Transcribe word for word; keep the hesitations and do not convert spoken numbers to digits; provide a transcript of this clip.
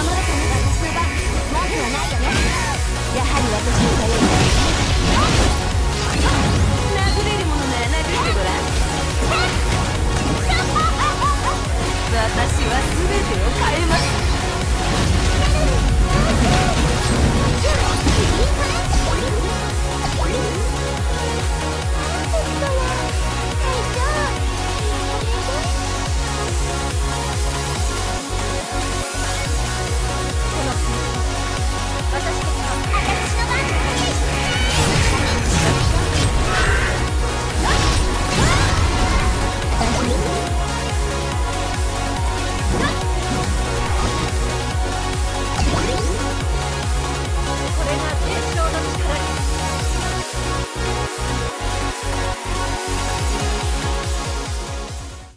るためが私の番。文句はないよね。やはり私の頼りだ。殴れるものなら殴ってごらん。私は全てを変えます。